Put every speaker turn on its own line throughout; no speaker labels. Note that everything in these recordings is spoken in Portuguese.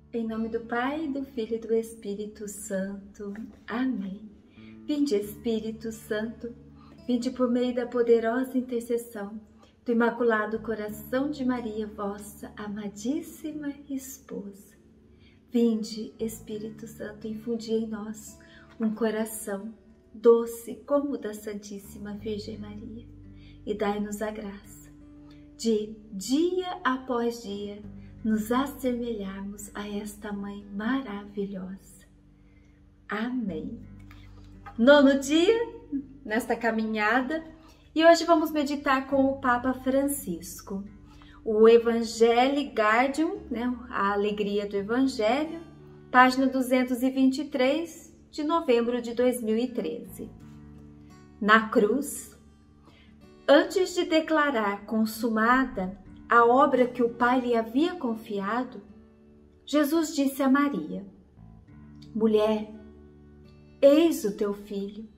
Em nome do Pai, do Filho e do Espírito Santo. Amém. Vinde, Espírito Santo, vinde por meio da poderosa intercessão do Imaculado Coração de Maria, vossa amadíssima esposa. Vinde, Espírito Santo, infundi em nós um coração doce como o da Santíssima Virgem Maria, e dai-nos a graça de, dia após dia, nos assemelharmos a esta Mãe maravilhosa. Amém. Nono dia nesta caminhada, e hoje vamos meditar com o Papa Francisco. O Evangelii Gaudium, a alegria do Evangelho, página 223, de novembro de 2013. Na cruz, antes de declarar consumada a obra que o Pai lhe havia confiado, Jesus disse a Maria: mulher, eis o teu filho.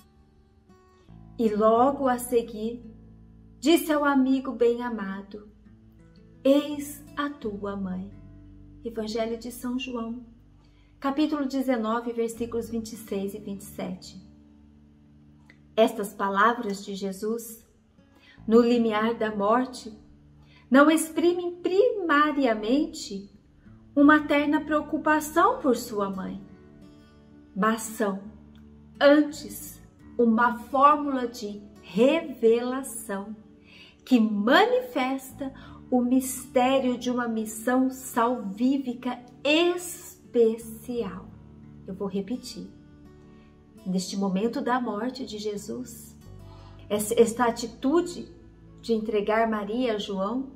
E logo a seguir, disse ao amigo bem-amado: eis a tua mãe. Evangelho de São João, capítulo 19, versículos 26 e 27. Estas palavras de Jesus, no limiar da morte, não exprimem primariamente uma terna preocupação por sua mãe, mas são, antes, uma fórmula de revelação que manifesta o mistério de uma missão salvífica especial. Eu vou repetir. Neste momento da morte de Jesus, esta atitude de entregar Maria a João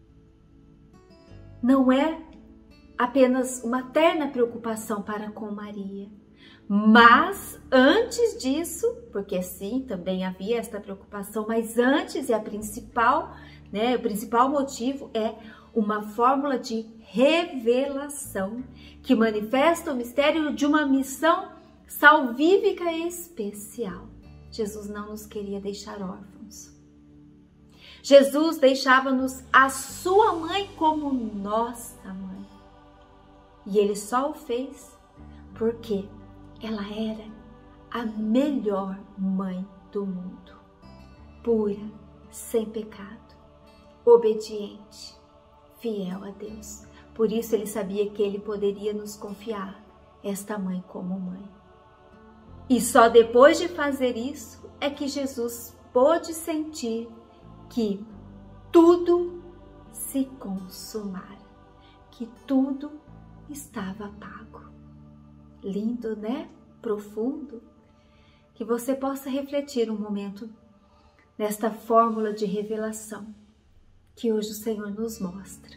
não é apenas uma terna preocupação para com Maria, mas antes disso, porque sim, também havia esta preocupação, mas antes e o principal motivo é uma fórmula de revelação que manifesta o mistério de uma missão salvífica especial. Jesus não nos queria deixar órfãos. Jesus deixava-nos a sua mãe como nossa mãe. E ele só o fez porque ela era a melhor mãe do mundo. Pura, sem pecado, obediente, fiel a Deus. Por isso ele sabia que ele poderia nos confiar esta mãe como mãe. E só depois de fazer isso é que Jesus pôde sentir que tudo se consumara, que tudo estava pago. Lindo, né? Profundo. Que você possa refletir um momento nesta fórmula de revelação que hoje o Senhor nos mostra.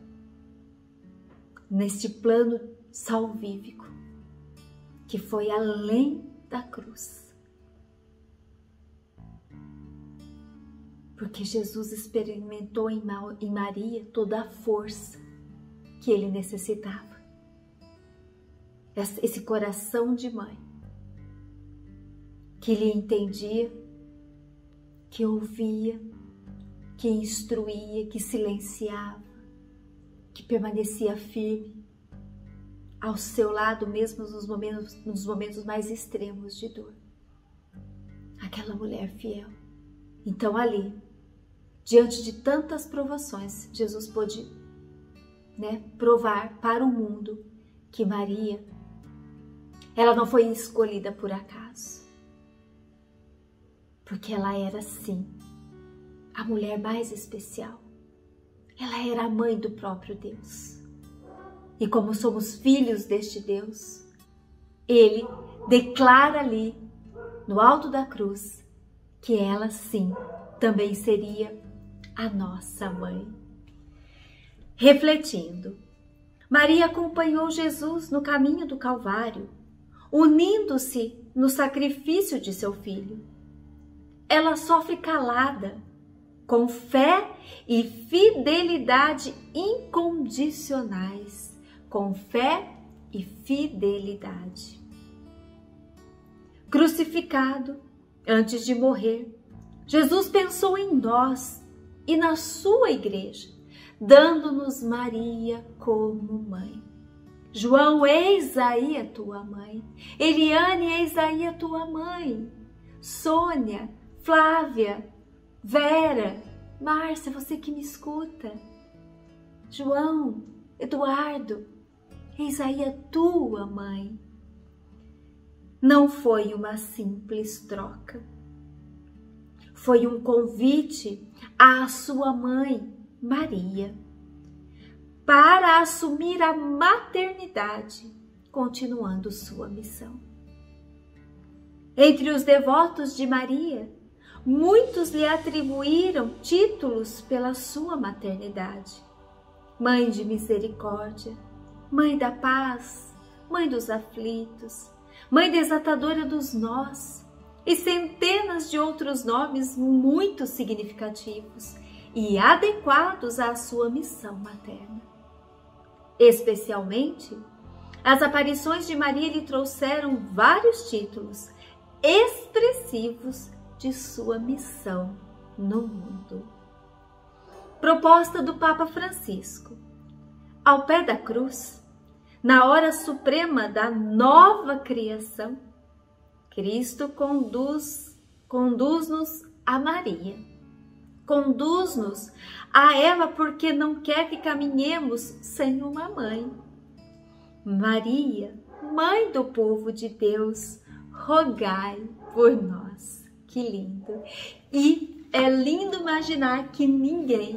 Neste plano salvífico que foi além da cruz. Porque Jesus experimentou em Maria toda a força que ele necessitava. Esse coração de mãe, que lhe entendia, que ouvia, que instruía, que silenciava, que permanecia firme ao seu lado mesmo nos momentos mais extremos de dor. Aquela mulher fiel. Então ali, diante de tantas provações, Jesus pôde provar para o mundo que Maria, ela não foi escolhida por acaso. Porque ela era sim a mulher mais especial. Ela era a mãe do próprio Deus. E como somos filhos deste Deus, ele declara ali, no alto da cruz, que ela sim também seria a nossa mãe. Refletindo, Maria acompanhou Jesus no caminho do Calvário, unindo-se no sacrifício de seu filho. Ela sofre calada, com fé e fidelidade incondicionais. Com fé e fidelidade. Crucificado, antes de morrer, Jesus pensou em nós e na sua igreja, dando-nos Maria como mãe. João, eis aí a tua mãe. Eliane, eis aí a tua mãe. Sônia, Flávia, Vera, Márcia, você que me escuta. João, Eduardo, eis aí a tua mãe. Não foi uma simples troca. Foi um convite à sua mãe, Maria, para assumir a maternidade, continuando sua missão. Entre os devotos de Maria, muitos lhe atribuíram títulos pela sua maternidade. Mãe de misericórdia, Mãe da paz, Mãe dos aflitos, Mãe desatadora dos nós, e centenas de outros nomes muito significativos e adequados à sua missão materna. Especialmente, as aparições de Maria lhe trouxeram vários títulos expressivos de sua missão no mundo. Proposta do Papa Francisco. Ao pé da cruz, na hora suprema da nova criação, Cristo conduz-nos a Maria. Conduz-nos a ela porque não quer que caminhemos sem uma mãe. Maria, Mãe do povo de Deus, rogai por nós. Que lindo! E é lindo imaginar que ninguém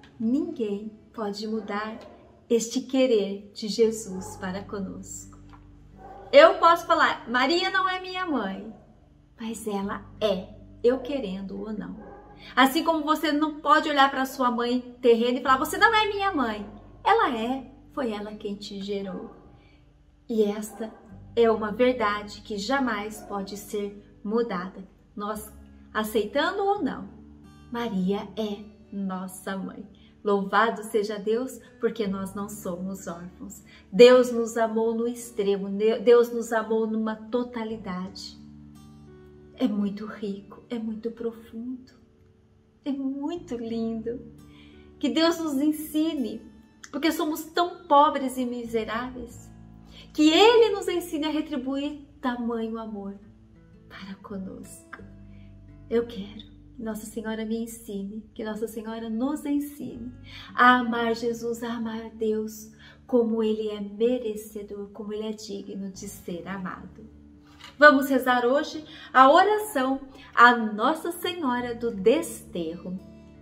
pode mudar este querer de Jesus para conosco. Eu posso falar, Maria não é minha mãe, mas ela é, eu querendo ou não. Assim como você não pode olhar para sua mãe terrena e falar, você não é minha mãe. Ela é, foi ela quem te gerou. E esta é uma verdade que jamais pode ser mudada. Nós aceitando ou não, Maria é nossa mãe. Louvado seja Deus, porque nós não somos órfãos. Deus nos amou no extremo, Deus nos amou numa totalidade. É muito rico, é muito profundo, é muito lindo. Que Deus nos ensine, porque somos tão pobres e miseráveis, que Ele nos ensine a retribuir tamanho amor para conosco. Eu quero que Nossa Senhora me ensine, que Nossa Senhora nos ensine a amar Jesus, a amar Deus, como Ele é merecedor, como Ele é digno de ser amado. Vamos rezar hoje a oração a Nossa Senhora do Desterro.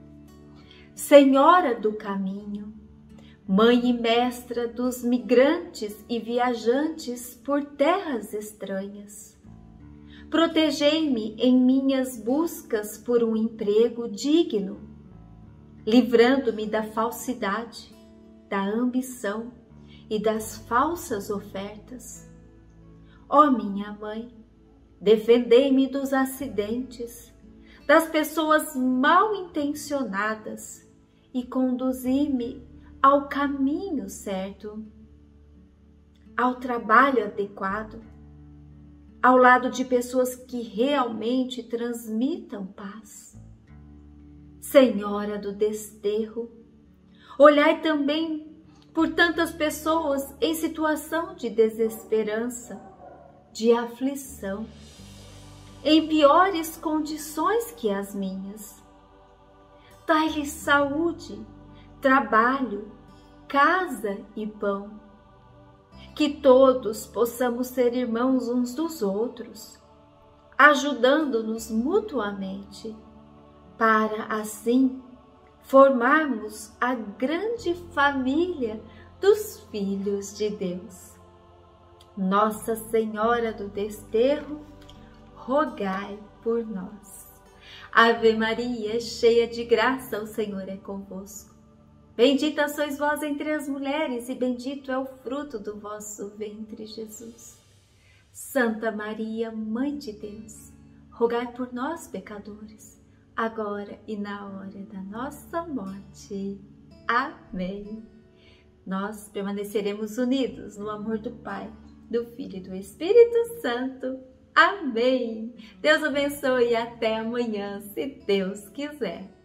Senhora do caminho, Mãe e Mestra dos migrantes e viajantes por terras estranhas, protegei-me em minhas buscas por um emprego digno, livrando-me da falsidade, da ambição e das falsas ofertas. Ó minha Mãe, defendei-me dos acidentes, das pessoas mal intencionadas e conduzi-me ao caminho certo, ao trabalho adequado, ao lado de pessoas que realmente transmitam paz. Senhora do Desterro, olhai também por tantas pessoas em situação de desesperança, de aflição, em piores condições que as minhas. Dai-lhes saúde, trabalho, casa e pão. Que todos possamos ser irmãos uns dos outros, ajudando-nos mutuamente, para assim formarmos a grande família dos filhos de Deus. Nossa Senhora do Desterro, rogai por nós. Ave Maria, cheia de graça, o Senhor é convosco. Bendita sois vós entre as mulheres, e bendito é o fruto do vosso ventre, Jesus. Santa Maria, Mãe de Deus, rogai por nós, pecadores, agora e na hora da nossa morte. Amém. Nós permaneceremos unidos no amor do Pai, do Filho e do Espírito Santo. Amém. Deus abençoe e até amanhã, se Deus quiser.